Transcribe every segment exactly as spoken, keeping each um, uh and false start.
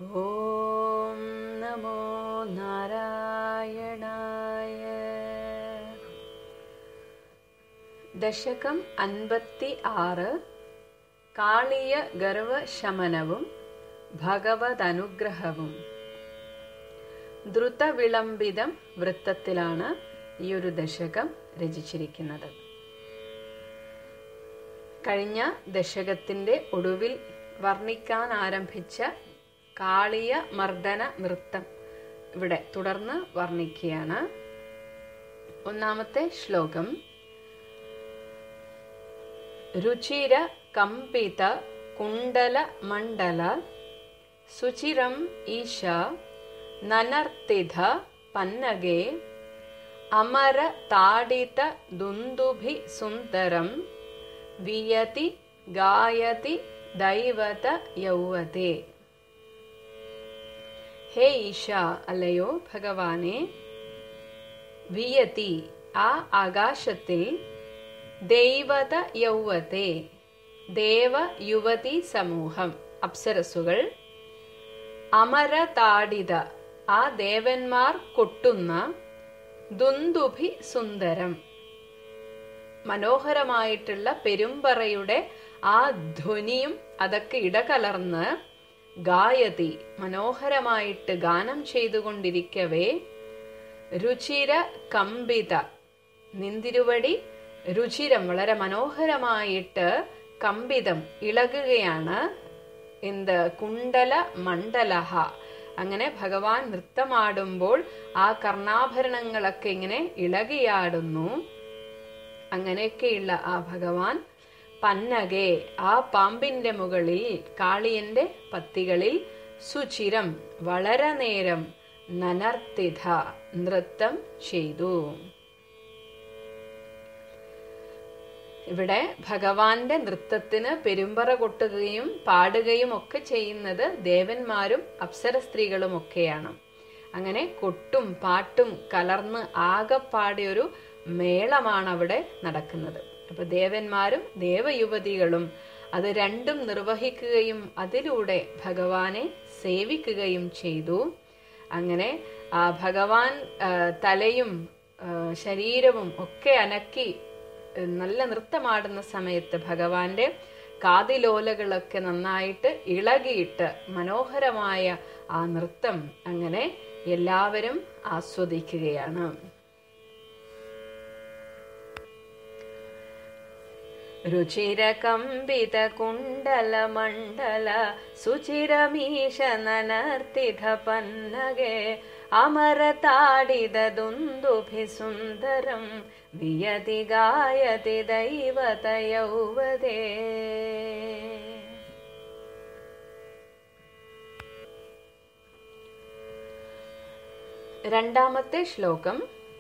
ഓം നമോ നാരായണായ. ദശകം അൻപത്തി ആറ്. കാളിയ ഗർവശമനവും ഭഗവദനുഗ്രഹവും. ദ്രുതവിളംബിതം വൃത്തത്തിലാണ് ഈ ഒരു ദശകം രചിച്ചിരിക്കുന്നത്. കഴിഞ്ഞ ദശകത്തിന്റെ ഒടുവിൽ വർണ്ണിക്കാൻ ആരംഭിച്ച കാളിയ മർദ്ദന നൃത്തം ഇവിടെ തുടർന്ന് വർണ്ണിക്കുകയാണ്. ഒന്നാമത്തെ ശ്ലോകം. രുചിര കമ്പിത കുണ്ടല മണ്ഡല സുചിരം ഈശ നനർത്തിധ പന്നഗേ അമര താഡിത ദുന്ദുഭി സുന്ദരം വിയതി ഗായതി ദൈവത യൗവതേ. ഹേ ഈശ, അല്ലയോ ഭഗവാനെ, വിയതി ആ ആകാശത്തിൽ, ദൈവത യൗവതേ ദേവ യുവതി സമൂഹം അപ്സരസുകൾ, അമര താഡിത ആ ദേവന്മാർ കൊട്ടുന്ന, ദുന്ദുഭി സുന്ദരം മനോഹരമായിട്ടുള്ള പെരുമ്പറയുടെ ആ ധ്വനിയും അതൊക്കെ ഇടകലർന്ന്, ഗായതി മനോഹരമായിട്ട് ഗാനം ചെയ്തുകൊണ്ടിരിക്കവേ, രുചിര കമ്പിത നിന്തിരുവടി രുചിരം വളരെ മനോഹരമായിട്ട് കമ്പിതം ഇളകുകയാണ്. എന്ത്? കുണ്ടല മണ്ഡലഹ. അങ്ങനെ ഭഗവാൻ നൃത്തമാടുമ്പോൾ ആ കർണാഭരണങ്ങളൊക്കെ ഇങ്ങനെ ഇളകിയാടുന്നു. അങ്ങനെയൊക്കെയുള്ള ആ ഭഗവാൻ പന്നകെ ആ പാമ്പിന്റെ മുകളിൽ, കാളിയന്റെ പത്തികളിൽ, സുചിരം വളരെ നേരം, നനർത്തിധ നൃത്തം ചെയ്തു. ഇവിടെ ഭഗവാന്റെ നൃത്തത്തിന് പെരുമ്പറ കൊട്ടുകയും പാടുകയും ഒക്കെ ചെയ്യുന്നത് ദേവന്മാരും അപ്സര സ്ത്രീകളും ഒക്കെയാണ്. അങ്ങനെ കൊട്ടും പാട്ടും കലർന്ന് ആകെപ്പാടെ ഒരു മേളമാണ് അവിടെ നടക്കുന്നത്. അപ്പൊ ദേവന്മാരും ദേവയുവതികളും അത് രണ്ടും നിർവഹിക്കുകയും അതിലൂടെ ഭഗവാനെ സേവിക്കുകയും ചെയ്തു. അങ്ങനെ ആ ഭഗവാൻ തലയും ശരീരവും ഒക്കെ അനക്കി നല്ല നൃത്തമാടുന്ന സമയത്ത് ഭഗവാന്റെ കാതിലോലകളൊക്കെ നന്നായിട്ട് ഇളകിയിട്ട് മനോഹരമായ ആ നൃത്തം അങ്ങനെ എല്ലാവരും ആസ്വദിക്കുകയാണ്. രുചിര കമ്പിത കുണ്ടല മണ്ഡല സുചിരമീശ നനർത്തിധ പന്നഗേ അമര താഡിത ദുന്ദുഭി സുന്ദരം വിയതി ഗായതി ദൈവത യൗവതേ. രണ്ടാമത്തെ ശ്ലോകം.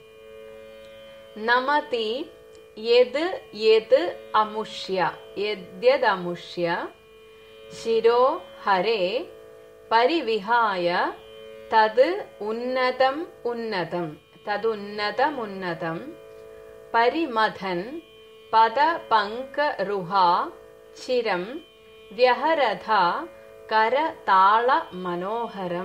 നമതി യത് യത് അമുഷ്യ യദ്യദമുഷ്യ ശിരോ ഹരേ പരിവിഹായ തത് ഉന്നതം ഉന്നതം തതുന്നതമുന്നതം പരിമഥൻ പദ പങ്കരുഹാ ചിരം വ്യഹരഥ കരതാള മനോഹരം.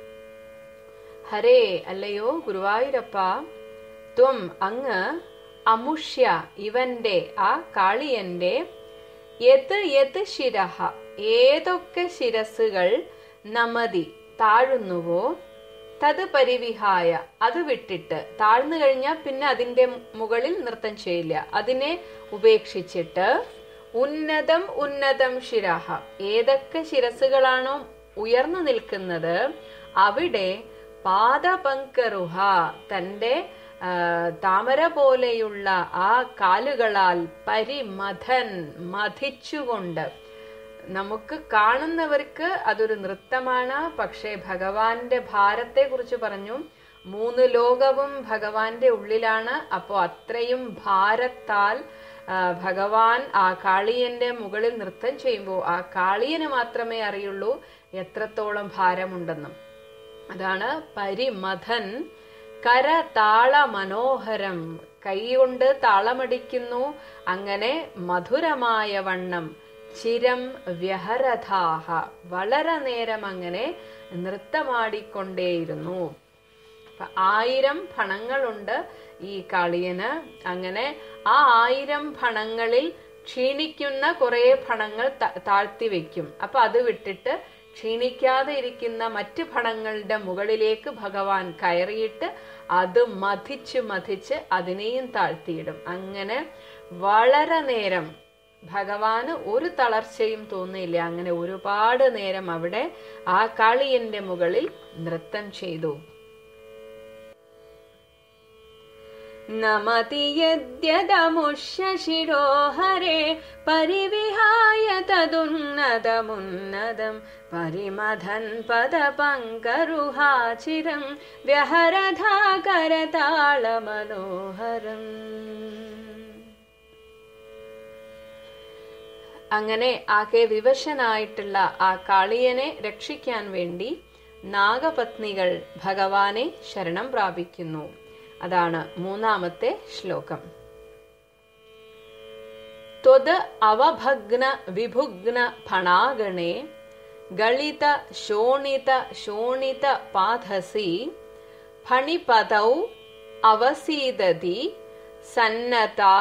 ഹരേ, അല്ലയോ ഗുരുവായൂരപ്പ, ത്വം അങ്ങ്, അമുഷ്യ ഇവന്റെ ആ കാളിയന്റെ, യത് യത് ശിരഹ ഏതൊക്കെ ശിരസുകൾ, നമതി താഴുന്നുവോ, തത് പരിവിഹായ അത് വിട്ടിട്ട്, താഴ്ന്നു കഴിഞ്ഞാൽ പിന്നെ അതിന്റെ മുകളിൽ നൃത്തം ചെയ്യില്ല, അതിനെ ഉപേക്ഷിച്ചിട്ട്, ഉന്നതം ഉന്നതം ശിരഹ ഏതൊക്കെ ശിരസുകളാണോ ഉയർന്നു നിൽക്കുന്നത് അവിടെ, പാദപങ്കരുഹ തന്റെ താമര പോലെയുള്ള ആ കാലുകളാൽ, പരിമഥൻ മഥിച്ചുകൊണ്ട്. നമുക്ക് കാണുന്നവർക്ക് അതൊരു നൃത്തമാണ്. പക്ഷെ ഭഗവാന്റെ ഭാരത്തെ കുറിച്ച് പറഞ്ഞു. മൂന്ന് ലോകവും ഭഗവാന്റെ ഉള്ളിലാണ്. അപ്പോ അത്രയും ഭാരത്താൽ ഭഗവാൻ ആ കാളിയന്റെ മുകളിൽ നൃത്തം ചെയ്യുമ്പോൾ ആ കാളിയന് മാത്രമേ അറിയുള്ളൂ എത്രത്തോളം ഭാരമുണ്ടെന്നും. അതാണ് പരിമഥൻ കരതാള മനോഹരം, കൈകൊണ്ട് താളമടിക്കുന്നു. അങ്ങനെ മധുരമായ വണ്ണം ചിരം വ്യഹരഥാഹ, വളരെ നേരം അങ്ങനെ നൃത്തമാടിക്കൊണ്ടേയിരുന്നു. ആയിരം ഫണങ്ങളുണ്ട് ഈ കാളിയന്. അങ്ങനെ ആ ആയിരം ഫണങ്ങളിൽ ക്ഷീണിക്കുന്ന കുറെ ഫണങ്ങൾ താഴ്ത്തി വെക്കും. അപ്പൊ അത് വിട്ടിട്ട് ക്ഷീണിക്കാതെ ഇരിക്കുന്ന മറ്റ് ഫണങ്ങളുടെ മുകളിലേക്ക് ഭഗവാൻ കയറിയിട്ട് അത് മഥിച്ച് മഥിച്ച് അതിനെയും താഴ്ത്തിയിടും. അങ്ങനെ വളരെ നേരം ഭഗവാന് ഒരു തളർച്ചയും തോന്നിയില്ല. അങ്ങനെ ഒരുപാട് നേരം അവിടെ ആ കാളിയന്റെ മുകളിൽ നൃത്തം ചെയ്തു. നമതി യദ്യദമുഷ്യ ശിരോഹരേ പരിവിഹായ തദുന്നതമുന്നതം പരിമഥൻ പദപങ്കരുഹാചിരം വ്യഹരധാ കരതാള മനോഹരം. അങ്ങനെ ആകെ വിവശനായിട്ടുള്ള ആ കാളിയനെ രക്ഷിക്കാൻ വേണ്ടി നാഗപത്നികൾ ഭഗവാനെ ശരണം പ്രാപിക്കുന്നു. അതാണ് മൂന്നാമത്തെ ശ്ലോകം. ത്വത് അവഭഗ്ന വിഭുഗ്ന ഫണാഗണേ ഗളിത ശോണിത ശോണിത പാദസി ഫണിപദൗ അവസീദതി സന്നതാ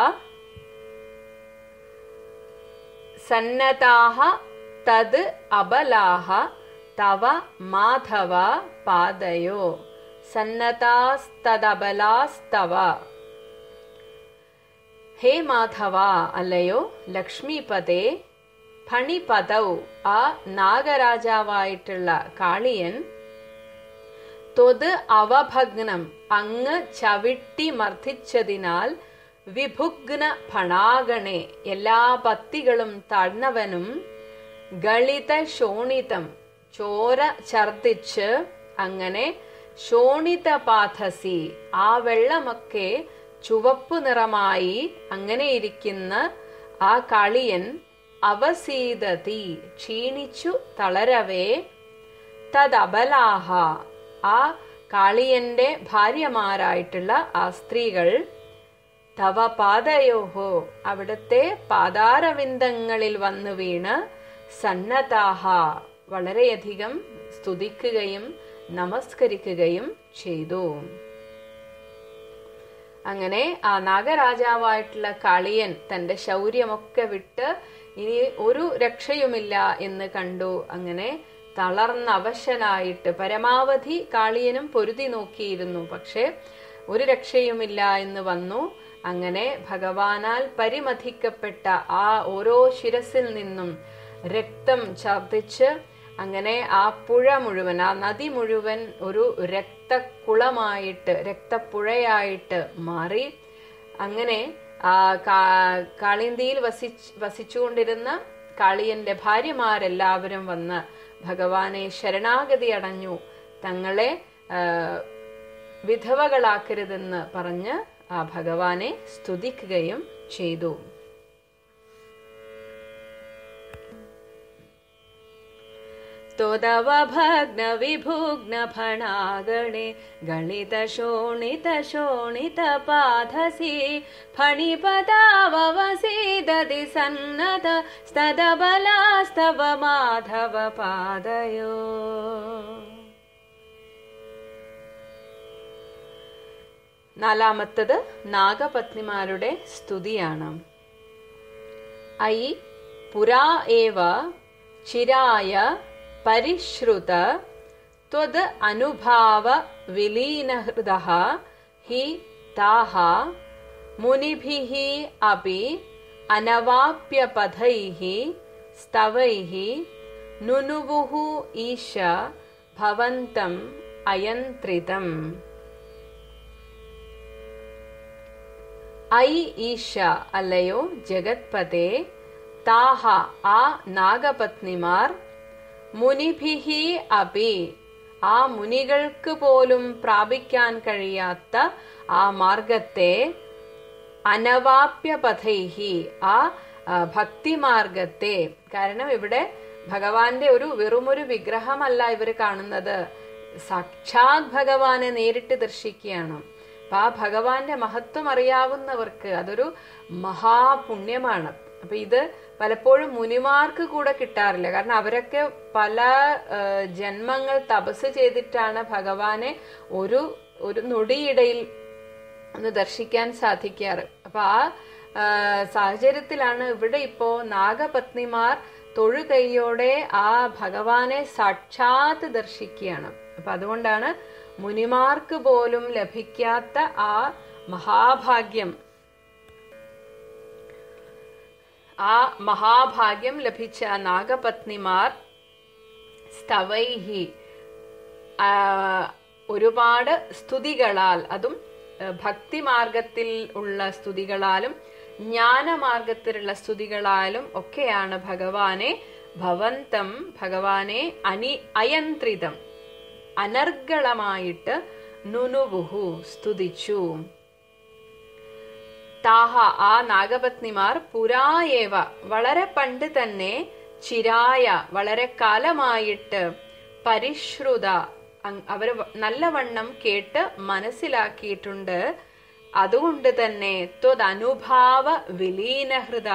സന്നതാഹ തത് അബലാഹ തവ മാധവ പാദയോ സന്നതാസ്തദബലാസ്തവ. ഹേ മാധവ, അല്ലയോ ലക്ഷ്മിപദേ, ഫണിപദൗ, ആ നാഗരാജാവായിട്ടുള്ള കാളിയൻ, ത്വത് അവഭഗ്നം, അങ്ങ് ചവിട്ടി മർദ്ദിച്ചതിനാൽ, വിഭുഗ്ന ഫണാഗണേ, എല്ലാ പത്തികളും താഴ്ന്നവനും, ഗളിത ശോണിതം, ചോര ഛർദിച്ച് അങ്ങനെ, ശോണിത പാഥസി, ആ വെള്ളമൊക്കെ ചുവപ്പു നിറമായി അങ്ങനെ ഇരിക്കുന്ന ആ കാളിയൻ, അവസീദതി, ക്ഷീണിച്ചു തളരവേ, തദബലാഹ, ആ കാളിയന്റെ ഭാര്യമാരായിട്ടുള്ള ആ സ്ത്രീകൾ, തവ പാദയോഹോ, അവിടുത്തെ പാദാരവിന്ദങ്ങളിൽ വന്നു വീണ്, സന്നതാഹ, വളരെയധികം സ്തുതിക്കുകയും നമസ്കരിക്കുകയും ചെയ്തു. അങ്ങനെ ആ നാഗരാജാവായിട്ടുള്ള കാളിയൻ തന്റെ ശൗര്യമൊക്കെ വിട്ട് ഇനി ഒരു രക്ഷയുമില്ല എന്ന് കണ്ടു. അങ്ങനെ തളർന്ന അവശനായിട്ട് പരമാവധി കാളിയനും പൊരുതി നോക്കിയിരുന്നു. പക്ഷെ ഒരു രക്ഷയുമില്ല എന്ന് വന്നു. അങ്ങനെ ഭഗവാനാൽ പരിമഥിക്കപ്പെട്ട ആ ഓരോ ശിരസിൽ നിന്നും രക്തം ഛർദിച്ച് അങ്ങനെ ആ പുഴ മുഴുവൻ, ആ നദി മുഴുവൻ ഒരു രക്തക്കുളമായിട്ട് രക്തപ്പുഴയായിട്ട് മാറി. അങ്ങനെ ആ കാളിന്തിയിൽ വസിച്ച് വസിച്ചുകൊണ്ടിരുന്ന കാളിയന്റെ ഭാര്യമാരെല്ലാവരും വന്ന് ഭഗവാനെ ശരണാഗതി അടഞ്ഞു. തങ്ങളെ വിധവകളാക്കരുതെന്ന് പറഞ്ഞ് ആ ഭഗവാനെ സ്തുതിക്കുകയും ചെയ്തു. ത്വദവഭഗ്ന വിഭുഗ്ന ഫണാഗണേ ഗളിത ശോണിത ശോണിത പാദസി ഫണിപദാവസീദതി സന്നത സ്തദബലാസ്തവ മാധവ പാദയോ. നാലാമത്തത് നാഗപത്നിമാരുടെ സ്തുതിയാണ്. ഐ പുരാ ഏവ ചിരായ പരിശ്രുത ത്വദ് അനുഭാവ വിലീനഹൃദഃ ഹി താഹ മുനിഭിഃ അപി അനവാപ്യപഥൈഃ സ്തവൈഃ നുനുവുഃ ഈശ ഭവന്തം അയന്ത്രിതം. ഐ ഈശ, അല്ലയോ ജഗത്പതേ, താഹ, ആ നാഗപത്നിമാർ, മുനിഭിഹി അപി, ആ മുനികൾക്ക് പോലും പ്രാപിക്കാൻ കഴിയാത്ത ആ മാർഗത്തെ, അനവാപ്യപഥൈഹി, ആ ഭക്തിമാർഗത്തെ. കാരണം ഇവിടെ ഭഗവാന്റെ ഒരു വെറുമൊരു വിഗ്രഹമല്ല ഇവർ കാണുന്നത്, സാക്ഷാത് ഭഗവാനെ നേരിട്ട് ദർശിക്കുകയാണ്. അപ്പൊ ആ ഭഗവാന്റെ മഹത്വം അറിയാവുന്നവർക്ക് അതൊരു മഹാപുണ്യമാണ്. അപ്പൊ ഇത് പലപ്പോഴും മുനിമാർക്ക് കൂടെ കിട്ടാറില്ല. കാരണം അവരൊക്കെ പല ജന്മങ്ങൾ തപസ് ചെയ്തിട്ടാണ് ഭഗവാനെ ഒരു ഒരു നൊടിയിടയിൽ ഒന്ന് ദർശിക്കാൻ സാധിക്കാറ്. അപ്പൊ ആ സാഹചര്യത്തിലാണ് ഇവിടെ ഇപ്പോ നാഗപത്നിമാർ തൊഴുകൈയോടെ ആ ഭഗവാനെ സാക്ഷാത്ത് ദർശിക്കുകയാണ്. അപ്പൊ അതുകൊണ്ടാണ് മുനിമാർക്ക് പോലും ലഭിക്കാത്ത ആ മഹാഭാഗ്യം ആ മഹാഭാഗ്യം ലഭിച്ച നാഗപത്നിമാർ സ്തവൈഹി ഒരുപാട് സ്തുതികളാൽ, അതും ഭക്തിമാർഗത്തിൽ ഉള്ള സ്തുതികളാലും ജ്ഞാനമാർഗത്തിലുള്ള സ്തുതികളാലും ഒക്കെയാണ് ഭഗവാനെ ഭവന്തം ഭഗവാനെ അനി അയന്ത്രിതം അനർഗളമായിട്ട് നുനുവുഹു സ്തുതിച്ചു. താഹ ആ നാഗപത്നിമാർ പുരായേവ വളരെ പണ്ട് തന്നെ ചിരായ വളരെ കാലമായിട്ട് പരിശ്രുത അവര് നല്ലവണ്ണം കേട്ട് മനസ്സിലാക്കിയിട്ടുണ്ട്. അതുകൊണ്ട് തന്നെ ത്വദനുഭാവ വിലീനഹൃദ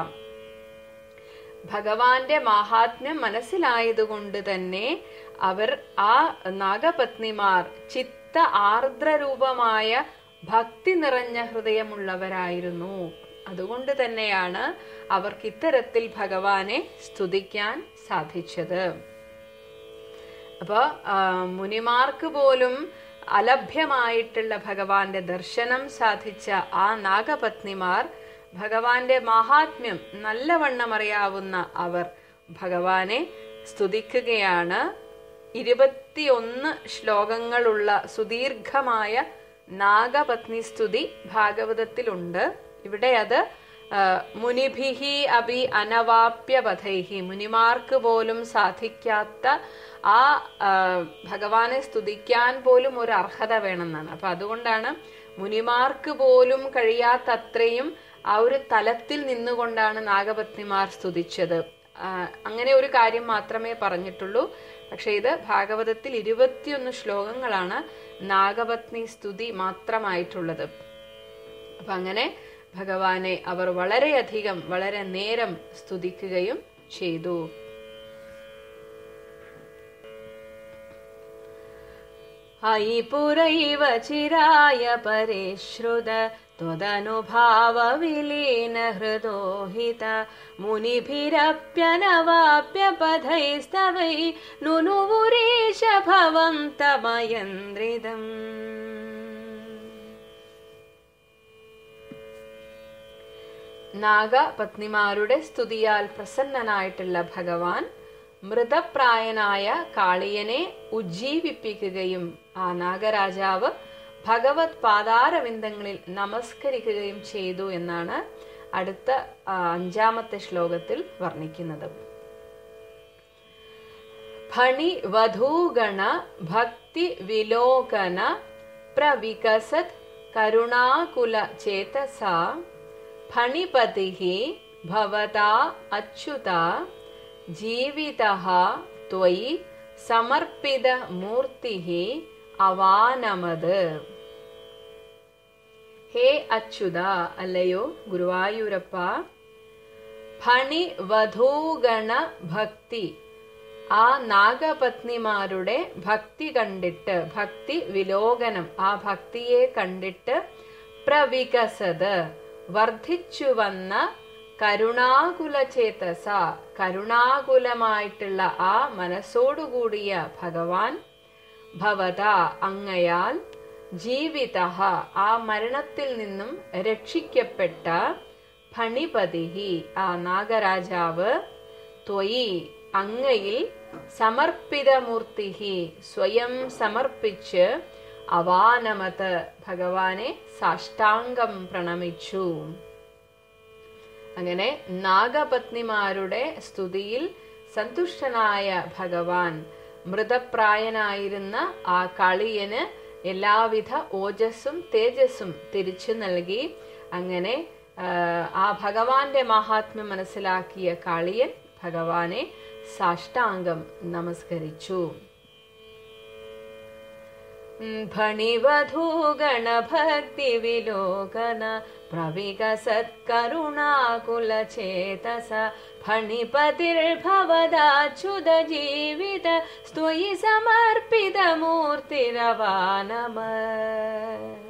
ഭഗവാന്റെ മഹാത്മ്യം മനസ്സിലായതുകൊണ്ട് തന്നെ അവർ ആ നാഗപത്നിമാർ ചിത്ത ആർദ്രരൂപമായ ഭക്തി നിറഞ്ഞ ഹൃദയമുള്ളവരായിരുന്നു. അതുകൊണ്ട് തന്നെയാണ് അവർക്ക് ഇത്തരത്തിൽ ഭഗവാനെ സ്തുതിക്കാൻ സാധിച്ചത്. അപ്പൊ മുനിമാർക്ക് പോലും അലഭ്യമായിട്ടുള്ള ഭഗവാന്റെ ദർശനം സാധിച്ച ആ നാഗപത്നിമാർ, ഭഗവാന്റെ മഹാത്മ്യം നല്ലവണ്ണം അറിയാവുന്ന അവർ ഭഗവാനെ സ്തുതിക്കുകയാണ്. ഇരുപത്തിയൊന്ന് ശ്ലോകങ്ങളുള്ള സുദീർഘമായ നാഗപത്നി സ്തുതി ഭാഗവതത്തിലുണ്ട്. ഇവിടെ അത് മുനിഭിഹി അഭി അനവാപ്യപഥൈഹി മുനിമാർക്ക് പോലും സാധിക്കാത്ത ആ ഭഗവാനെ സ്തുതിക്കാൻ പോലും ഒരു അർഹത വേണമെന്നാണ്. അപ്പൊ അതുകൊണ്ടാണ് മുനിമാർക്ക് പോലും കഴിയാത്തത്രയും ആ ഒരു തലത്തിൽ നിന്നുകൊണ്ടാണ് നാഗപത്നിമാർ സ്തുതിച്ചത്. അങ്ങനെ ഒരു കാര്യം മാത്രമേ പറഞ്ഞിട്ടുള്ളൂ. പക്ഷെ ഇത് ഭാഗവതത്തിൽ ഇരുപത്തിയൊന്ന് ശ്ലോകങ്ങളാണ് നാഗപത്നി സ്തുതി മാത്രമായിട്ടുള്ളത്. അപ്പൊ അങ്ങനെ ഭഗവാനെ അവർ വളരെയധികം വളരെ നേരം സ്തുതിക്കുകയും ചെയ്തു. അയി പുരൈവ ചിരായ പരിശ്രുത ത്വദനുഭാവ വിലീന ഹൃദോഹിത മുനിഭിരപ്യനവാപ്യ പഥൈസ്തവൈ നുനുവുരീശ ഭവം തമയന്ത്രിതം. നാഗപത്നിമാരുടെ സ്തുതിയാൽ പ്രസന്നനായിട്ടുള്ള ഭഗവാൻ മൃതപ്രായനായ കാളിയനെ ഉജ്ജീവിപ്പിക്കുകയും ആ നാഗരാജാവ് ഭഗവത് പാദാരവിന്ദങ്ങളിൽ നമസ്കരിക്കുകയും ചെയ്തു എന്നാണ് അടുത്ത അഞ്ചാമത്തെ ശ്ലോകത്തിൽ വർണ്ണിക്കുന്നത്. ഫണി വധൂഗണ ഭക്തി വിലോകന പ്രവികസത് കരുണാകുല ചേതസ ഫണിപതിഹി ഭവതാ അച്യുതാ ജീവിതഃ ത്വയി സമർപ്പിത മൂർത്തിഹി അവാനമത്. ഹേ അച്യുത, അല്ലയോ ഗുരുവായൂരപ്പ, ഫണി വധൂഗണ ഭക്തി ആ നാഗപത്നിമാരുടെ ഭക്തി കണ്ടിട്ട്, ഭക്തി വിലോകനം ആ ഭക്തിയെ കണ്ടിട്ട്, പ്രവികസത് വർദ്ധിച്ചു വന്ന കരുണാകുല ചേതസ കരുണാകുലമായിട്ടുള്ള ആ മനസ്സോടുകൂടിയ ഭഗവാൻ ഭവത അങ്ങയാൽ ജീവിതഃ ആ മരണത്തിൽ നിന്നും രക്ഷിക്കപ്പെട്ട ഫണിപതിഹി ആ നാഗരാജാവ് ത്വയി അങ്ങയിൽ സമർപ്പിതമൂർത്തിഹി സ്വയം സമർപ്പിച്ച് അവാനമത് ഭഗവാനെ സാഷ്ടാംഗം പ്രണമിച്ചു. അങ്ങനെ നാഗപത്നിമാരുടെ സ്തുതിയിൽ സന്തുഷ്ടനായ ഭഗവാൻ മൃതപ്രായനായിരുന്ന ആ കാളിയന് എല്ലാവിധ ഓജസ്സും തേജസ്സും തിരിച്ചു നൽകി. അങ്ങനെ ആ ഭഗവാന്റെ മഹാത്മ്യം മനസ്സിലാക്കിയ കാളിയൻ ഭഗവാനെ സാഷ്ടാംഗം നമസ്കരിച്ചു. फणिवधूगणभक्तिविलोकन प्रविकसत्करुणाकुलचेतस फणिपतिर्भवदाच्युतजीवित स्त्वयि സമർപ്പിതമൂർത്തിരവാനമത്.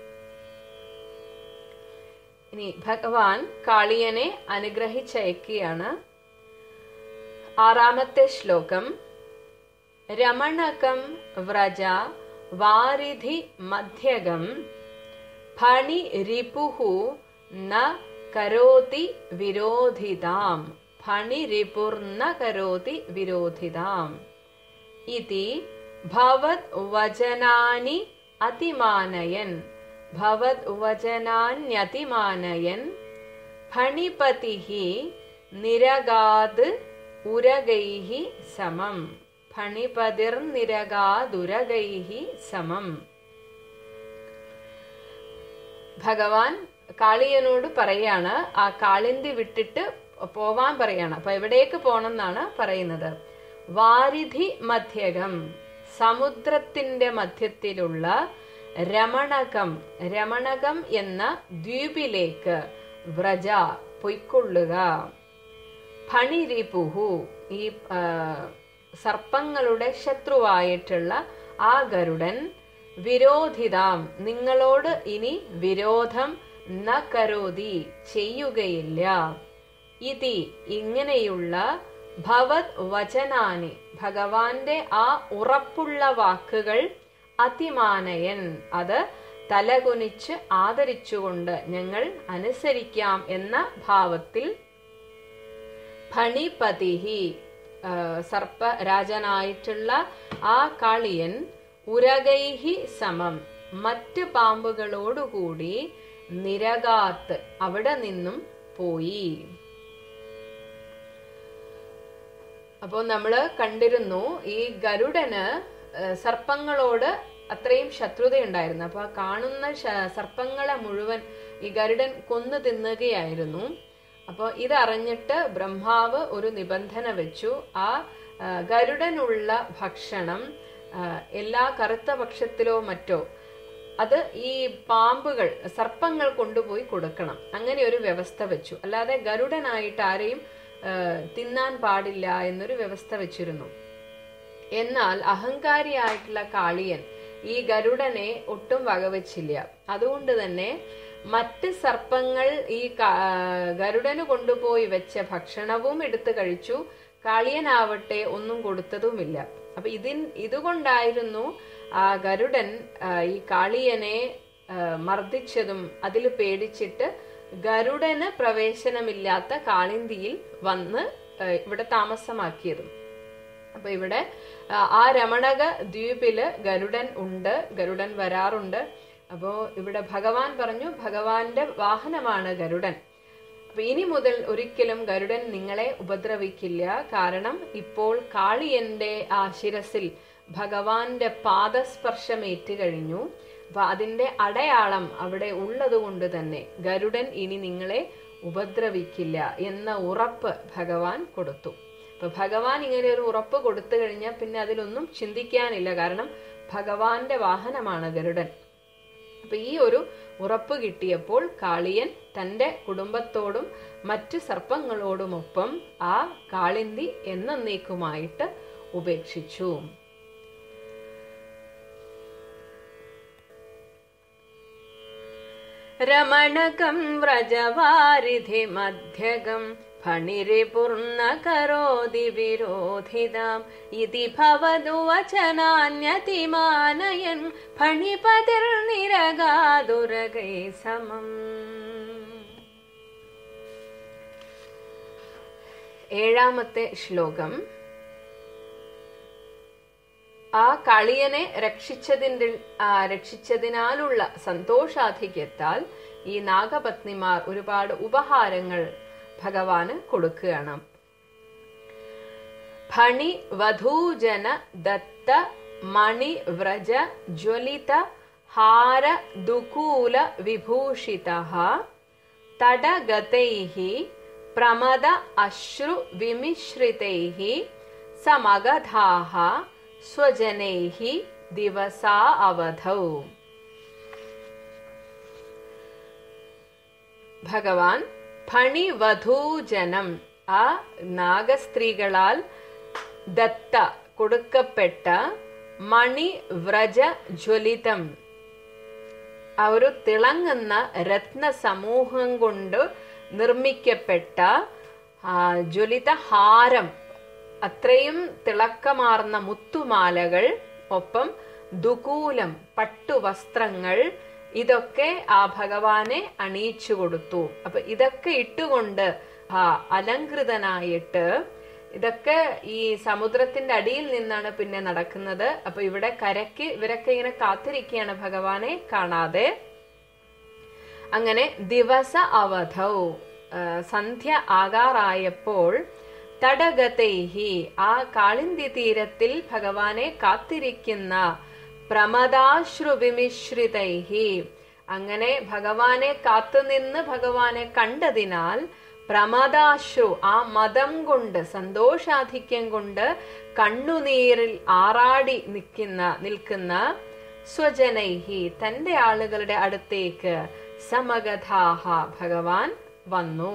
ഇനി ഭഗവാൻ കാളിയനെ അനുഗ്രഹിച്ചയക്കുകയാണ്. ആറാമത്തെ ശ്ലോകം. രമണകം വ്രജ വാരിധി മധ്യകം ഫണി റിപുഹു ന കരോതി വിരോധിതാം. ഫണി റിപുർന കരോതി വിരോധിതാം ഇതി ഭവത് വചനാനി അതിമാനയൻ. ഭവത് വചനാന്യതിമാനയൻ ഫണിപതിഹി നിരഗാത് ഉരഗൈഹി സമം. ഫണിപതിർ നിരഗാതുരഗൈഹി സമം. ഭഗവാൻ കാളിയനോട് പറയാണ്, ആ കാളിന്തി വിട്ടിട്ട് പോവാൻ പറയാണ്. അപ്പൊ എവിടേക്ക് പോണം എന്നാണ് പറയുന്നത്. വാരിധി മധ്യകം, സമുദ്രത്തിന്റെ മധ്യത്തിലുള്ള രമണകം, രമണകം എന്ന ദ്വീപിലേക്ക് വ്രജ പൊയ്ക്കൊള്ളുക. ഫണിരിപുഹു, ഈ സർപ്പങ്ങളുടെ ശത്രുവായിട്ടുള്ള ആ ഗരുഡൻ, വിരോധിതാം, നിങ്ങളോട് ഇനി വിരോധം ന കരോതി, ചെയ്യുകയില്ല. ഇതി, ഇങ്ങനെയുള്ള ഭവത് വചനാനി, ഭഗവാന്റെ ആ ഉറപ്പുള്ള വാക്കുകൾ, അതിമാനയൻ, അത് തലകുനിച്ച് ആദരിച്ചുകൊണ്ട് ഞങ്ങൾ അനുസരിക്കാം എന്ന ഭാവത്തിൽ, ഫണിപതിഹി, സർപ്പരാജനായിട്ടുള്ള ആ കാളിയൻ, ഉരഗൈഹി സമം, മറ്റ് പാമ്പുകളോടുകൂടി, നിരകാത്ത്, അവിടെ നിന്നും പോയി. അപ്പോൾ നമ്മള് കണ്ടിരുന്നു ഈ ഗരുഡന് സർപ്പങ്ങളോട് അത്രയും ശത്രുതയുണ്ടായിരുന്നു. അപ്പൊ ആ കാണുന്ന സർപ്പങ്ങളെ മുഴുവൻ ഈ ഗരുഡൻ കൊന്നു തിന്നുകയായിരുന്നു. അപ്പൊ ഇതറിഞ്ഞിട്ട് ബ്രഹ്മാവ് ഒരു നിബന്ധന വെച്ചു. ആ ഗരുഡനുള്ള ഭക്ഷണം എല്ലാ കറുത്ത പക്ഷത്തിലോ മറ്റോ അത് ഈ പാമ്പുകൾ, സർപ്പങ്ങൾ കൊണ്ടുപോയി കൊടുക്കണം. അങ്ങനെ ഒരു വ്യവസ്ഥ വെച്ചു. അല്ലാതെ ഗരുഡനായിട്ട് ആരെയും തിന്നാൻ പാടില്ല എന്നൊരു വ്യവസ്ഥ വെച്ചിരുന്നു. എന്നാൽ അഹങ്കാരിയായിട്ടുള്ള കാളിയൻ ഈ ഗരുഡനെ ഒട്ടും വകവെച്ചില്ല. അതുകൊണ്ട് തന്നെ മറ്റ് സർപ്പങ്ങൾ ഈ ഗരുഡന് കൊണ്ടുപോയി വെച്ച ഭക്ഷണവും എടുത്തു കഴിച്ചു. കാളിയനാവട്ടെ ഒന്നും കൊടുത്തതുമില്ല. അപ്പൊ ഇതിൻ ഇതുകൊണ്ടായിരുന്നു ആ ഗരുഡൻ ഈ കാളിയനെ മർദ്ദിച്ചതും അതിൽ പേടിച്ചിട്ട് ഗരുഡന് പ്രവേശനമില്ലാത്ത കാളിന്തിയിൽ വന്ന് ഇവിടെ താമസമാക്കിയതും. അപ്പൊ ഇവിടെ ആ രമണക ദ്വീപില് ഗരുഡൻ ഉണ്ട്, ഗരുഡൻ വരാറുണ്ട്. അപ്പോ ഇവിടെ ഭഗവാൻ പറഞ്ഞു, ഭഗവാന്റെ വാഹനമാണ് ഗരുഡൻ. അപ്പൊ ഇനി മുതൽ ഒരിക്കലും ഗരുഡൻ നിങ്ങളെ ഉപദ്രവിക്കില്ല. കാരണം ഇപ്പോൾ കാളിയന്റെ ആ ശിരസിൽ ഭഗവാന്റെ പാദസ്പർശമേറ്റ് കഴിഞ്ഞു. അപ്പൊ അതിന്റെ അടയാളം അവിടെ ഉള്ളത് കൊണ്ട് തന്നെ ഗരുഡൻ ഇനി നിങ്ങളെ ഉപദ്രവിക്കില്ല എന്ന ഉറപ്പ് ഭഗവാൻ കൊടുത്തു. അപ്പൊ ഭഗവാൻ ഇങ്ങനെ ഒരു ഉറപ്പ് കൊടുത്തു കഴിഞ്ഞാൽ പിന്നെ അതിലൊന്നും ചിന്തിക്കാനില്ല. കാരണം ഭഗവാന്റെ വാഹനമാണ് ഗരുഡൻ. അപ്പൊ ഈ ഒരു ഉറപ്പ് കിട്ടിയപ്പോൾ കാളിയൻ തന്റെ കുടുംബത്തോടും മറ്റു സർപ്പങ്ങളോടുമൊപ്പം ആ കാളിന്തി എന്നേക്കുമായിട്ട് ഉപേക്ഷിച്ചു. രമണകം വ്രജവാരിധി മധ്യകം ഫണിരിപുർന കരോതി വിരോധിതാം ഇതി ഭവതു വചനാന്യതിമാനയൻ ഫണിപതിർ നിരഗാതുരഗൈ സമം. ഏഴാമത്തെ ശ്ലോകം. ആ കളിയനെ രക്ഷിച്ചതിന്റെ രക്ഷിച്ചതിനാലുള്ള സന്തോഷാധിക്യത്താൽ ഈ നാഗപത്നിമാർ ഒരുപാട് ഉപഹാരങ്ങൾ ഭഗവാന് കൊടുക്കുകയാണ്. ഫണി വധൂജന ദത്ത മണി വ്രജ ജ്വലിത ഹാര ദുകൂല വിഭൂഷിതഃ തടഗതൈഃ പ്രമദ അശ്രു വിമിശ്രിതൈഃ സമഗധാഃ സ്വജനൈഃ ദിവസാ അവധൗ. ഭഗവാൻ ഫണിവധൂജനം, ആ നാഗസ്ത്രീകളാൽ ദത്ത കൊടുക്കപ്പെട്ട മണിവ്രജ ജ്വലിതം, ആ ഒരു തിളങ്ങുന്ന രത്ന സമൂഹം കൊണ്ട് നിർമ്മിക്കപ്പെട്ട ജ്വലിത ഹാരം, അത്രയും തിളക്കമാർന്ന മുത്തുമാലകൾ, ഒപ്പം ദുകൂലം പട്ടുവസ്ത്രങ്ങൾ, ഇതൊക്കെ ആ ഭഗവാനെ അണിയിച്ചു കൊടുത്തു. അപ്പൊ ഇതൊക്കെ ഇട്ടുകൊണ്ട് ആ അലങ്കൃതനായിട്ട്, ഇതൊക്കെ ഈ സമുദ്രത്തിന്റെ അടിയിൽ നിന്നാണ് പിന്നെ നടക്കുന്നത്. അപ്പൊ ഇവിടെ കരയ്ക്ക് ഇവരൊക്കെ ഇങ്ങനെ കാത്തിരിക്കുകയാണ് ഭഗവാനെ കാണാതെ. അങ്ങനെ ദിവസ അവധൗ, സന്ധ്യ ആകാറായപ്പോൾ തടഗതൈഹി, ആ കാളിന്തി തീരത്തിൽ ഭഗവാനെ കാത്തിരിക്കുന്ന പ്രമദാശ്രു വിമിശ്രിതൈഹി, അങ്ങനെ ഭഗവാനെ കാത്തുനിന്ന് ഭഗവാനെ കണ്ടതിനാൽ പ്രമദാശ്രു, ആ മദം കൊണ്ട്, സന്തോഷാധിക്യം കൊണ്ട് കണ്ണുനീരിൽ ആറാടി നിൽക്കുന്ന നിൽക്കുന്ന സ്വജനൈഹി, തന്റെ ആളുകളുടെ അടുത്തേക്ക് സമഗതാഹ, ഭഗവാൻ വന്നു.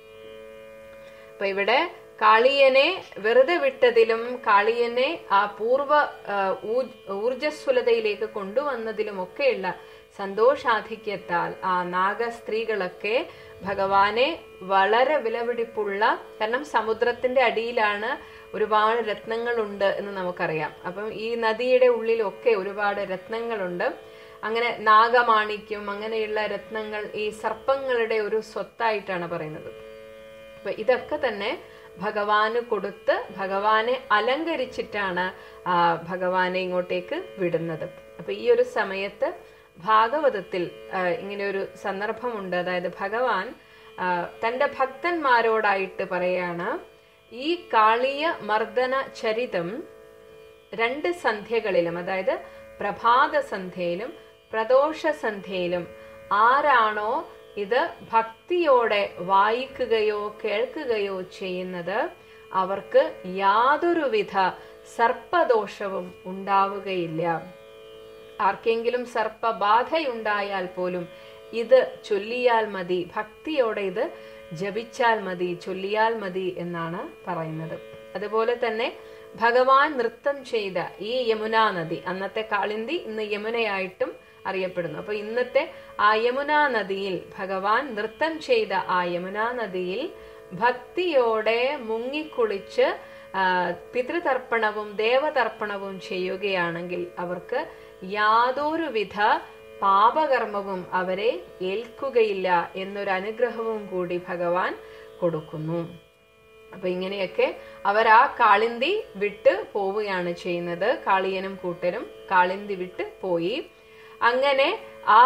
അപ്പൊ ഇവിടെ കാളിയനെ വെറുതെ വിട്ടതിലും കാളിയനെ ആ പൂർവ ഊർജസ്വലതയിലേക്ക് കൊണ്ടുവന്നതിലും ഒക്കെയുള്ള സന്തോഷാധിക്യത്താൽ ആ നാഗസ്ത്രീകളൊക്കെ ഭഗവാനെ വളരെ വിലപിടിപ്പുള്ള, കാരണം സമുദ്രത്തിന്റെ അടിയിലാണ്, ഒരുപാട് രത്നങ്ങളുണ്ട് എന്ന് നമുക്കറിയാം. അപ്പം ഈ നദിയുടെ ഉള്ളിലൊക്കെ ഒരുപാട് രത്നങ്ങളുണ്ട്. അങ്ങനെ നാഗമാണിക്യം, അങ്ങനെയുള്ള രത്നങ്ങൾ ഈ സർപ്പങ്ങളുടെ ഒരു സ്വത്തായിട്ടാണ് പറയുന്നത്. അപ്പൊ ഇതൊക്കെ തന്നെ ഭഗവാന് കൊടുത്ത് ഭഗവാനെ അലങ്കരിച്ചിട്ടാണ് ആ ഭഗവാനെ ഇങ്ങോട്ടേക്ക് വിടുന്നത്. അപ്പൊ ഈ ഒരു സമയത്ത് ഭാഗവതത്തിൽ ഇങ്ങനെ ഒരു സന്ദർഭമുണ്ട്. അതായത് ഭഗവാൻ തന്റെ ഭക്തന്മാരോടായിട്ട് പറയാണ്, ഈ കാളിയ മർദ്ദന ചരിതം രണ്ട് സന്ധ്യകളിലും, അതായത് പ്രഭാത സന്ധ്യയിലും പ്രദോഷ സന്ധ്യയിലും ആരാണോ ഇത് ഭക്തിയോടെ വായിക്കുകയോ കേൾക്കുകയോ ചെയ്യുന്നത്, അവർക്ക് യാതൊരുവിധ സർപ്പദോഷവും ഉണ്ടാവുകയില്ല. ആർക്കെങ്കിലും സർപ്പബാധയുണ്ടായാൽ പോലും ഇത് ചൊല്ലിയാൽ മതി, ഭക്തിയോടെ ഇത് ജപിച്ചാൽ മതി, ചൊല്ലിയാൽ മതി എന്നാണ് പറയുന്നത്. അതുപോലെ തന്നെ ഭഗവാൻ നൃത്തം ചെയ്ത ഈ യമുനാ നദി, അന്നത്തെ കാളിന്തി ഇന്ന് യമുനയായിട്ടും അറിയപ്പെടുന്നു. അപ്പൊ ഇന്നത്തെ ആ യമുനാ നദിയിൽ ഭഗവാൻ നൃത്തം ചെയ്ത ആ യമുനാ നദിയിൽ ഭക്തിയോടെ മുങ്ങിക്കുളിച്ച് പിതൃതർപ്പണവും ദേവതർപ്പണവും ചെയ്യുകയാണെങ്കിൽ അവർക്ക് യാതൊരുവിധ പാപകർമ്മവും അവരെ ഏൽക്കുകയില്ല എന്നൊരു അനുഗ്രഹവും കൂടി ഭഗവാൻ കൊടുക്കുന്നു. അപ്പൊ ഇങ്ങനെയൊക്കെ അവർ ആ കാളിന്തി വിട്ട് പോവുകയാണ് ചെയ്യുന്നത്. കാളിയനും കൂട്ടരും കാളിന്തി വിട്ട് പോയി. അങ്ങനെ ആ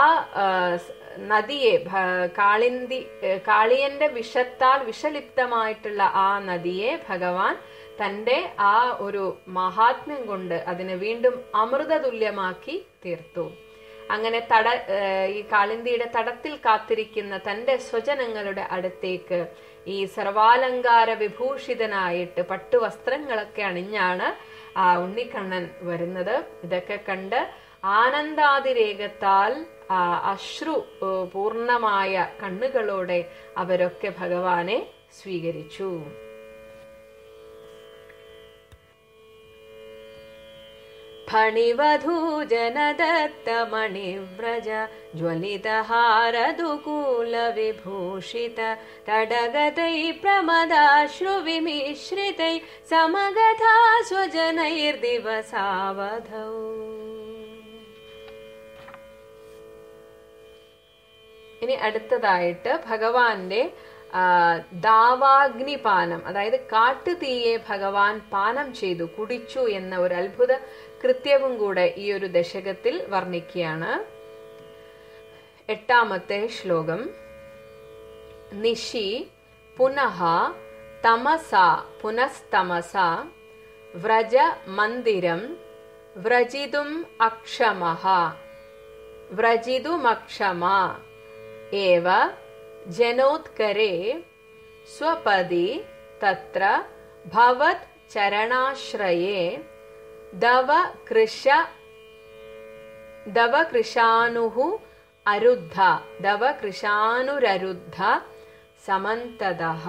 നദിയെ, കാളിന്തി കാളിയന്റെ വിഷത്താൽ വിഷലിപ്തമായിട്ടുള്ള ആ നദിയെ ഭഗവാൻ തന്റെ ആ ഒരു മഹാത്മ്യം കൊണ്ട് അതിനെ വീണ്ടും അമൃതതുല്യമാക്കി തീർത്തു. അങ്ങനെ തട ഈ കാളിന്തിയുടെ തടത്തിൽ കാത്തിരിക്കുന്ന തന്റെ സ്വജനങ്ങളുടെ അടുത്തേക്ക് ഈ സർവാലങ്കാര വിഭൂഷിതനായിട്ട് പട്ടുവസ്ത്രങ്ങളൊക്കെ അണിഞ്ഞാണ് ആ ഉണ്ണിക്കണ്ണൻ വരുന്നത്. ഇതൊക്കെ കണ്ട് ആനന്ദാതിരേകത്താൽ അശ്രു പൂർണമായ കണ്ണുകളോടെ അവരൊക്കെ ഭഗവാനെ സ്വീകരിച്ചു. ഫണിവധൂജനദത്തമണിവ്രജ ജ്വലിതഹാരദുകൂല വിഭൂഷിത തടഗതൈ പ്രമദാശ്രു വിമിശ്രിതൈ സമഗതാ സ്വജനൈർദിവസാവധൗ. ഇനി അടുത്തതായിട്ട് ഭഗവാന്റെ ദാവാഗ്നിപാനം, അതായത് കാട്ടുതീയെ ഭഗവാൻ പാനം ചെയ്തു, കുടിച്ചു എന്ന ഒരു അത്ഭുത കൃത്യവും കൂടെ ഈ ഒരു ദശകത്തിൽ വർണ്ണിക്കുകയാണ്. എട്ടാമത്തെ ശ്ലോകം. നിശി പുനഃ തമസ പുനസ്തമസ വ്രജ മന്ദിരം വ്രജിതും അക്ഷമഃ വ്രജിതുമക്ഷമ ഏവ ജനോത്കരേ സ്വപദി തത്ര ഭവത് ചരണാശ്രയേ ദവ കൃശ ദവകൃശാനുഹു അരുദ്ധ ദവകൃശാനുരരുദ്ധ സമന്തതഃ.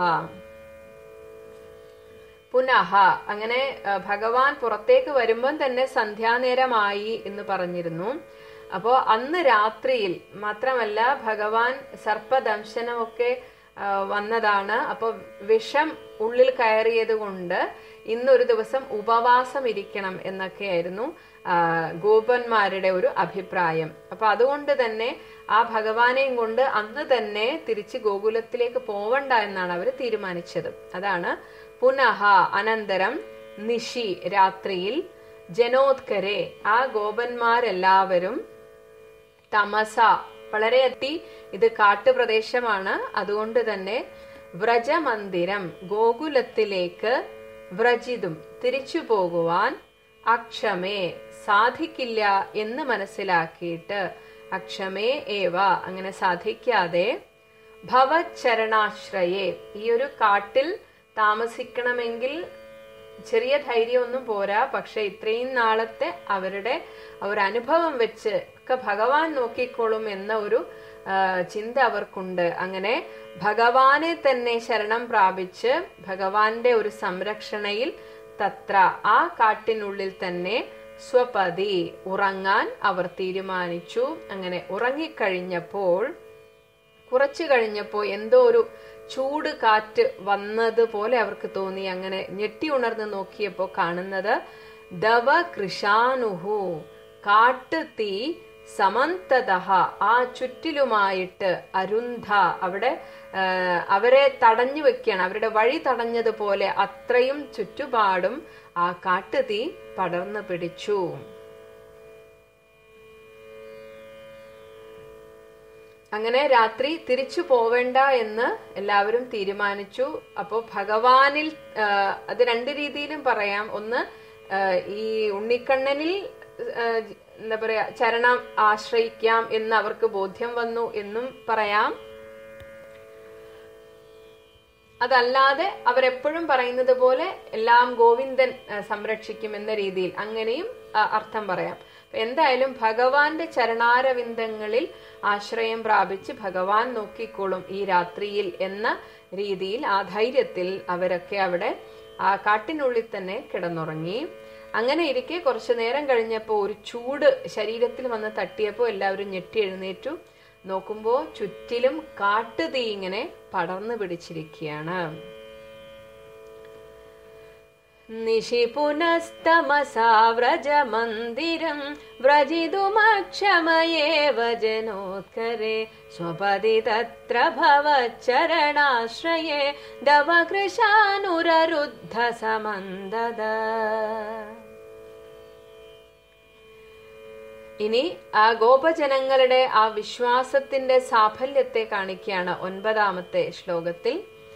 പുനഃ അങ്ങനെ ഭഗവാൻ പുറത്തേക്ക് വരുമ്പം തന്നെ സന്ധ്യാനേരമായി എന്ന് പറഞ്ഞിരുന്നു. അപ്പോ അന്ന് രാത്രിയിൽ മാത്രമല്ല, ഭഗവാൻ സർപ്പദംശനമൊക്കെ വന്നതാണ്. അപ്പൊ വിഷം ഉള്ളിൽ കയറിയത് കൊണ്ട് ഇന്നൊരു ദിവസം ഉപവാസം ഇരിക്കണം എന്നൊക്കെയായിരുന്നു ഗോപന്മാരുടെ ഒരു അഭിപ്രായം. അപ്പൊ അതുകൊണ്ട് തന്നെ ആ ഭഗവാനെയും കൊണ്ട് അന്ന് തന്നെ തിരിച്ച് ഗോകുലത്തിലേക്ക് പോവണ്ട എന്നാണ് അവർ തീരുമാനിച്ചത്. അതാണ് പുനഃ അനന്തരം നിശി രാത്രിയിൽ ജനോത്കരെ ആ ഗോപന്മാരെല്ലാവരും തമസ വളരെ അതി ഇത് കാട്ടുപ്രദേശമാണ്, അതുകൊണ്ട് തന്നെ വ്രജമന്ദിരം ഗോകുലത്തിലേക്ക് വ്രജിതും തിരിച്ചു പോകുവാൻ അക്ഷമേ സാധിക്കില്ല എന്ന് മനസ്സിലാക്കിയിട്ട് അക്ഷമേ ഏവ അങ്ങനെ സാധിക്കാതെ ഭവച്ചരണാശ്രയേ ഈ ഒരു കാട്ടിൽ താമസിക്കണമെങ്കിൽ ചെറിയ ധൈര്യമൊന്നും പോരാ. പക്ഷെ ഇത്രയും നാളത്തെ അവരുടെ ഒരു അനുഭവം വെച്ച് ഒക്കെ ഭഗവാൻ നോക്കിക്കോളും എന്ന ഒരു ചിന്ത അവർക്കുണ്ട്. അങ്ങനെ ഭഗവാനെ തന്നെ ശരണം പ്രാപിച്ച് ഭഗവാന്റെ ഒരു സംരക്ഷണയിൽ തത്ര ആ കാട്ടിനുള്ളിൽ തന്നെ സ്വപതി ഉറങ്ങാൻ അവർ തീരുമാനിച്ചു. അങ്ങനെ ഉറങ്ങിക്കഴിഞ്ഞപ്പോൾ കുറച്ചു കഴിഞ്ഞപ്പോ എന്തോ ഒരു ചൂട് കാറ്റ് വന്നതുപോലെ അവർക്ക് തോന്നി. അങ്ങനെ ഞെട്ടി ഉണർന്ന് നോക്കിയപ്പോ കാണുന്നത് ദവകൃശാനുഹു കാട്ടുതീ സമന്തതഃ ആ ചുറ്റിലുമായിട്ട് അരുന്ധ അവിടെ അവരെ തടഞ്ഞു വെക്കുകയാണ്, അവരുടെ വഴി തടഞ്ഞതുപോലെ അത്രയും ചുറ്റുപാടും ആ കാട്ടുതീ പടർന്നു പിടിച്ചു. അങ്ങനെ രാത്രി തിരിച്ചു പോവേണ്ട എന്ന് എല്ലാവരും തീരുമാനിച്ചു. അപ്പോ ഭഗവാനിൽ അത് രണ്ട് രീതിയിലും പറയാം. ഒന്ന് ഈ ഉണ്ണിക്കണ്ണനിൽ എന്താ പറയാ ചരണം ആശ്രയിക്കാം എന്ന് അവർക്ക് ബോധ്യം വന്നു എന്നും പറയാം. അതല്ലാതെ അവരെപ്പോഴും പറയുന്നത് പോലെ എല്ലാം ഗോവിന്ദൻ സംരക്ഷിക്കും എന്ന രീതിയിൽ അങ്ങനെയും അർത്ഥം പറയാം. എന്തായാലും ഭഗവാന്റെ ചരണാരവിന്ദങ്ങളിൽ ആശ്രയം പ്രാപിച്ച് ഭഗവാൻ നോക്കിക്കോളും ഈ രാത്രിയിൽ എന്ന രീതിയിൽ ആ ധൈര്യത്തിൽ അവരൊക്കെ അവിടെ ആ കാട്ടിനുള്ളിൽ തന്നെ കിടന്നുറങ്ങി. അങ്ങനെ ഇരിക്കെ കുറച്ചു നേരം കഴിഞ്ഞപ്പോ ഒരു ചൂട് ശരീരത്തിൽ വന്ന് തട്ടിയപ്പോ എല്ലാവരും ഞെട്ടി എഴുന്നേറ്റു. നോക്കുമ്പോ ചുറ്റിലും കാട്ടുതീ ഇങ്ങനെ പടർന്നു പിടിച്ചിരിക്കുകയാണ്. നിശി പുനസ്തമസാ വ്രജമന്ദിരം വ്രജിതുമക്ഷമയേവ ജനോത്കരേ സ്വപതി തത്ര ഭവച്ചരണാശ്രയേ ദവകൃശാനുരരുദ്ധ സമന്തത. ഇനി ആ ഗോപജനങ്ങളുടെ ആ വിശ്വാസത്തിന്റെ സാഫല്യത്തെ കാണിക്കുകയാണ് ഒൻപതാമത്തെ ശ്ലോകത്തിൽ.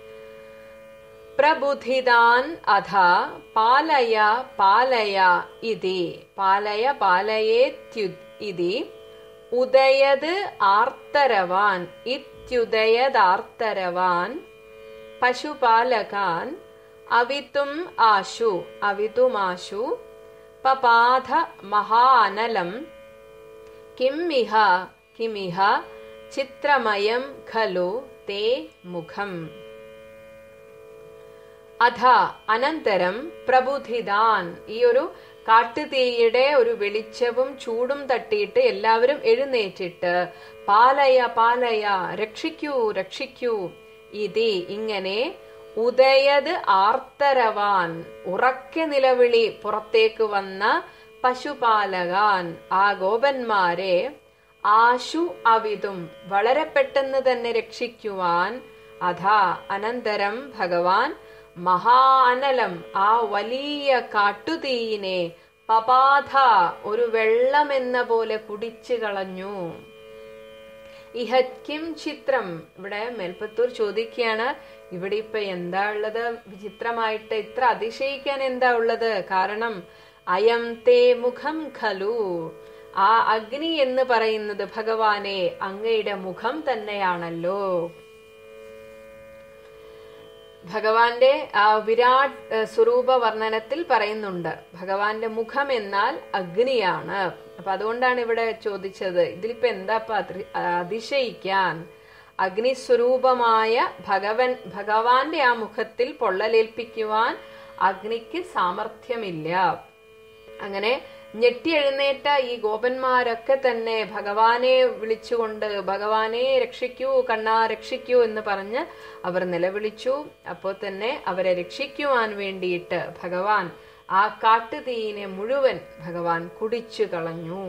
പ്രബുദ്ധിതാൻ അധ പാലയ പാലയ ഇതി പാലയ പാലയേത്യുതി ഉദയത് ആർത്തരവാൻ ഇത്യുദയദാർത്തരവാൻ പശുപാലകാൻ അവിതും ആശു അവിതുമാശു പപാധ മഹാനലം കിംമിഹ കിമിഹ ചിത്രമയം ഖലു തേ മുഖം. അധ അനന്തരം പ്രബുദ്ധിതാൻ ഈ ഒരു കാട്ടുതീയുടെ ഒരു വെളിച്ചവും ചൂടും തട്ടിയിട്ട് എല്ലാവരും എഴുന്നേറ്റിട്ട് പാലയ പാലയ രക്ഷിക്കൂ രക്ഷിക്കൂ ഇതി ഇങ്ങനെ ഉദയത് ആർത്തരവാൻ ഉറക്കെ നിലവിളി പുറത്തേക്ക് വന്ന പശുപാലകാൻ ആ ഗോപന്മാരെ ആശു അവിതും വളരെ പെട്ടെന്ന് തന്നെ രക്ഷിക്കുവാൻ അഥാ അനന്തരം ഭഗവാൻ മഹാനലം ആ വലിയ കാട്ടുതീയിനെ പപാധ ഒരു വെള്ളം എന്ന പോലെ കുടിച്ചു കളഞ്ഞു. ഇഹത്കിം ചിത്രം ഇവിടെ മേൽപ്പത്തൂർ ചോദിക്കുകയാണ്, ഇവിടെ ഇപ്പൊ എന്താ ഉള്ളത് വിചിത്രമായിട്ട്, ഇത്ര അതിശയിക്കാൻ എന്താ ഉള്ളത്? കാരണം അയം തേ മുഖം ഖലു ആ അഗ്നി എന്ന് പറയുന്നത് ഭഗവാനെ അങ്ങയുടെ മുഖം തന്നെയാണല്ലോ. ഭഗവാന്റെ ആ വിരാട് സ്വരൂപ വർണ്ണനത്തിൽ പറയുന്നുണ്ട് ഭഗവാന്റെ മുഖം എന്നാൽ അഗ്നിയാണ്. അപ്പൊ അതുകൊണ്ടാണ് ഇവിടെ ചോദിച്ചത് ഇതിലിപ്പോ എന്താ അതിശയിക്കാൻ? അഗ്നിസ്വരൂപമായ ഭഗവൻ ഭഗവാന്റെ ആ മുഖത്തിൽ പൊള്ളലേൽപ്പിക്കുവാൻ അഗ്നിക്ക് സാമർഥ്യമില്ല. അങ്ങനെ ഞെട്ടി എഴുന്നേറ്റ ഈ ഗോപന്മാരൊക്കെ തന്നെ ഭഗവാനെ വിളിച്ചുകൊണ്ട് ഭഗവാനെ രക്ഷിക്കൂ, കണ്ണാ രക്ഷിക്കൂ എന്ന് പറഞ്ഞ് അവർ നിലവിളിച്ചു. അപ്പോൾ തന്നെ അവരെ രക്ഷിക്കുവാൻ വേണ്ടിയിട്ട് ഭഗവാൻ ആ കാട്ടുതീയിനെ മുഴുവൻ ഭഗവാൻ കുടിച്ചു കളഞ്ഞു.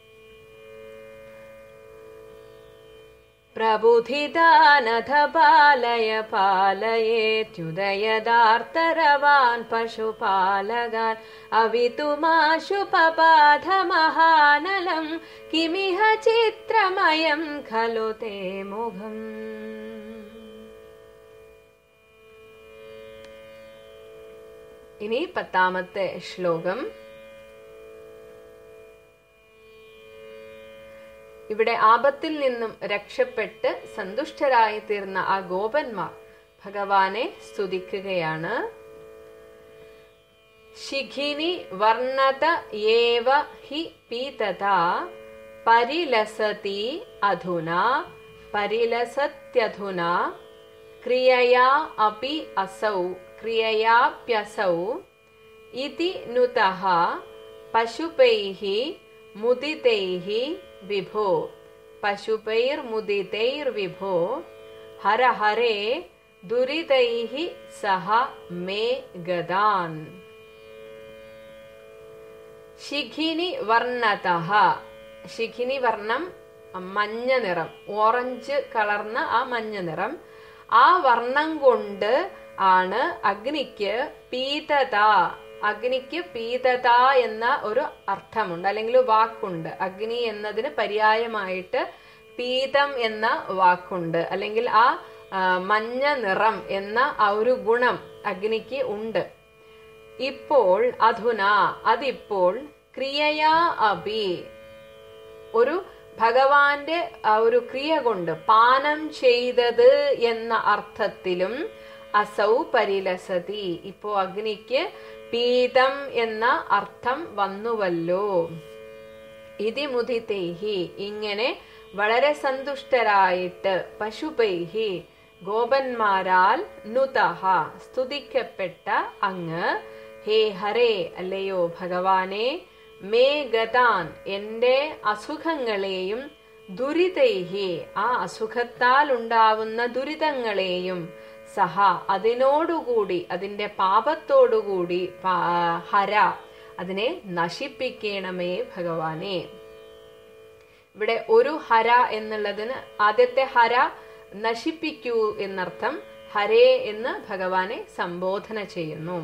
പ്രബുധിതാനഥ പാലയ പാലയേത്യുദയദാർത്തരവാൻ പശുപാലകാൻ അവിതുമാശുപപാധ മഹാനലം കിമിഹ ചിത്രമയം ഖലു തേ മുഖം. ഇനി പത്താമത്തെ ശ്ലോകം. ഇവിടെ ആപത്തിൽ നിന്നും രക്ഷപ്പെട്ട് സന്തുഷ്ടരായി തീർന്ന ആ ഗോപന്മാർ ഭഗവാനെ സ്തുതിക്കുകയാണ്. ശിഖിനി വർണ്ണത യേവ ഹി പീതത പരിലസതി അധുനാ പരിലസത്യധുനാ ക്രിയയാ അപി അസൗ ക്രിയയാപ്യസൗ ഇതി നുതഃ പശുപൈഹി മുദിതൈഹി വിഭോ പശുപൈർ മുദിതൈർ വിഭോ ഹര ഹരേ ദുരിതൈഹി സഹ മേ ഗദാൻ. ശിഖിനി വർണ്ണതഃ, ശിഖിനി വർണ്ണം മഞ്ഞ നിറം, ഓറഞ്ച് കളർന്ന ആ മഞ്ഞ നിറം, ആ വർണ്ണം കൊണ്ട് ആണ് അഗ്നിക്ക് പീതത, അഗ്നിക്ക് പീതത എന്ന ഒരു അർത്ഥമുണ്ട് അല്ലെങ്കിൽ വാക്കുണ്ട്. അഗ്നി എന്നതിന് പര്യായമായിട്ട് പീതം എന്ന വാക്കുണ്ട്, അല്ലെങ്കിൽ ആ മഞ്ഞ നിറം എന്ന ആ ഒരു ഗുണം അഗ്നിക്ക് ഉണ്ട്. ഇപ്പോൾ അധുന, അതിപ്പോൾ ക്രിയയാ അപി, ഒരു ഭഗവാന്റെ ഒരു ക്രിയ കൊണ്ട് പാനം ചെയ്തത് എന്ന അർത്ഥത്തിലും അസൗ പരിലസതി, ഇപ്പോ അഗ്നിക്ക് പീതം എന്ന അർത്ഥം വന്നുവല്ലോ. ഇതി മുദിതൈഹി, ഇങ്ങനെ വളരെ സന്തുഷ്ടരായിട്ട് പശുപൈഹി ഗോപന്മാരാൽ നുതഃ സ്തുതിക്കപ്പെട്ട അങ്ങ് ഹേ ഹരേ അല്ലയോ ഭഗവാനെ മേ ഗതാൻ എന്റെ അസുഖങ്ങളെയും ദുരിതൈഹി ആ അസുഖത്താൽ ഉണ്ടാവുന്ന ദുരിതങ്ങളെയും സഹ അതിനോടുകൂടി അതിന്റെ പാപത്തോടുകൂടി ഹര അതിനെ നശിപ്പിക്കണമേ ഭഗവാനെ. ഇവിടെ ഒരു ഹര എന്നുള്ളതിന് ആദ്യത്തെ ഹര നശിപ്പിക്കൂ എന്നർത്ഥം, ഹരേ എന്ന് ഭഗവാനെ സംബോധന ചെയ്യുന്നു.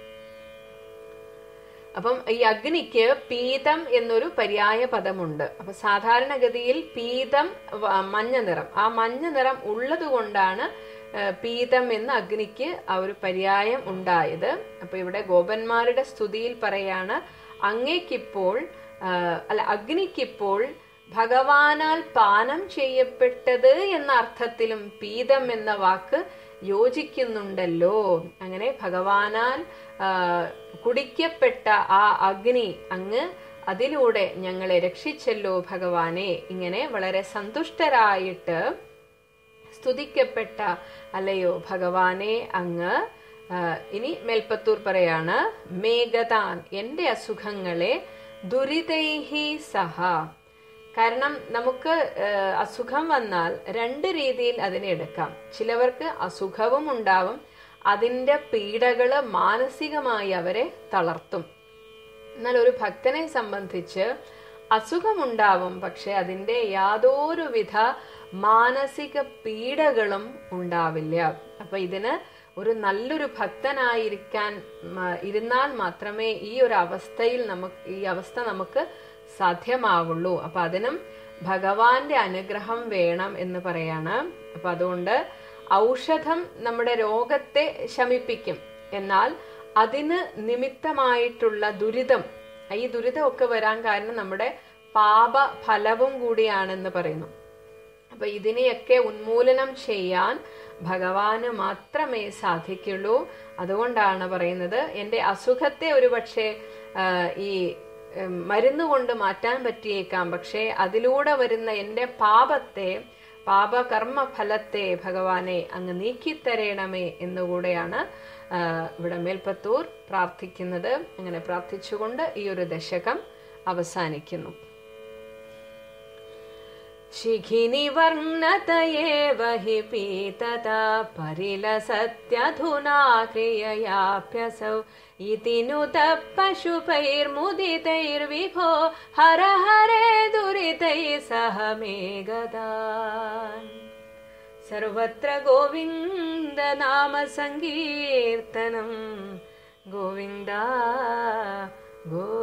അപ്പം ഈ അഗ്നിക്ക് പീതം എന്നൊരു പര്യായ പദമുണ്ട്. അപ്പൊ സാധാരണഗതിയിൽ പീതം മഞ്ഞ നിറം, ആ മഞ്ഞ നിറം ഉള്ളത് കൊണ്ടാണ് പീതം എന്ന അഗ്നിക്ക് ആ ഒരു പര്യായം ഉണ്ടായത്. അപ്പൊ ഇവിടെ ഗോപന്മാരുടെ സ്തുതിയിൽ പറയാണ് അങ്ങേക്കിപ്പോൾ അല്ല അഗ്നിക്കിപ്പോൾ ഭഗവാനാൽ പാനം ചെയ്യപ്പെട്ടത് എന്ന അർത്ഥത്തിലും പീതം എന്ന വാക്ക് യോജിക്കുന്നുണ്ടല്ലോ. അങ്ങനെ ഭഗവാനാൽ കുടിക്കപ്പെട്ട ആ അഗ്നി അങ്ങ് അതിലൂടെ ഞങ്ങളെ രക്ഷിച്ചല്ലോ ഭഗവാനെ. ഇങ്ങനെ വളരെ സന്തുഷ്ടരായിട്ട് സ്തുതിക്കപ്പെട്ട അല്ലയോ ഭഗവാനെ അങ്ങ്. ഇനി മേൽപ്പത്തൂർ പറയാണ് മേഘതാൻ എന്റെ അസുഖങ്ങളെ ദുരിതൈഹി സഹ. കാരണം നമുക്ക് അസുഖം വന്നാൽ രണ്ട് രീതിയിൽ അതിനെ എടുക്കാം. ചിലവർക്ക് അസുഖവും ഉണ്ടാവും, അതിന്റെ പീഡകള് മാനസികമായി അവരെ തളർത്തും. എന്നാൽ ഒരു ഭക്തനെ സംബന്ധിച്ച് അസുഖമുണ്ടാവും, പക്ഷെ അതിന്റെ യാതൊരുവിധ മാനസിക പീഡകളും ഉണ്ടാവില്ല. അപ്പൊ ഇതിന് ഒരു നല്ലൊരു ഭക്തനായിരിക്കാൻ ഇരുന്നാൽ മാത്രമേ ഈ ഒരു അവസ്ഥയിൽ നമുക്ക് ഈ അവസ്ഥ നമുക്ക് സാധ്യമാവുള്ളൂ. അപ്പൊ അതിനും ഭഗവാന്റെ അനുഗ്രഹം വേണം എന്ന് പറയാണ്. അപ്പൊ അതുകൊണ്ട് ഔഷധം നമ്മുടെ രോഗത്തെ ശമിപ്പിക്കും, എന്നാൽ അതിന് നിമിത്തമായിട്ടുള്ള ദുരിതം, ഈ ദുരിതമൊക്കെ വരാൻ കാരണം നമ്മുടെ പാപ ഫലവും കൂടിയാണെന്ന് പറയുന്നു. അപ്പൊ ഇതിനെയൊക്കെ ഉന്മൂലനം ചെയ്യാൻ ഭഗവാന് മാത്രമേ സാധിക്കുള്ളൂ. അതുകൊണ്ടാണ് പറയുന്നത്, എന്റെ അസുഖത്തെ ഒരു പക്ഷേ ഈ മരുന്ന് കൊണ്ട് മാറ്റാൻ പറ്റിയേക്കാം, പക്ഷേ അതിലൂടെ വരുന്ന എന്റെ പാപത്തെ, പാപകർമ്മ ഫലത്തെ ഭഗവാനെ അങ്ങ് നീക്കിത്തരേണമേ എന്നുകൂടെയാണ് ഇവിടെ മേൽപ്പത്തൂർ പ്രാർത്ഥിക്കുന്നത്. അങ്ങനെ പ്രാർത്ഥിച്ചുകൊണ്ട് ഈ ഒരു ദശകം അവസാനിക്കുന്നു. ശിഖിനി വർണ്ണതയേവ ഹി പീതതാ പരിലസത്യധുനാ ക്രിയയാപ്യസൗ ഇതി നുത പശുപൈർമുദിതൈർവിഭോ ഹര ഹരേ ദുരിതൈ സഹ മേ ഗദാൻ. സർവത്ര ഗോവിന്ദ നാമ സങ്കീർത്തനം, ഗോവിന്ദ ഗോ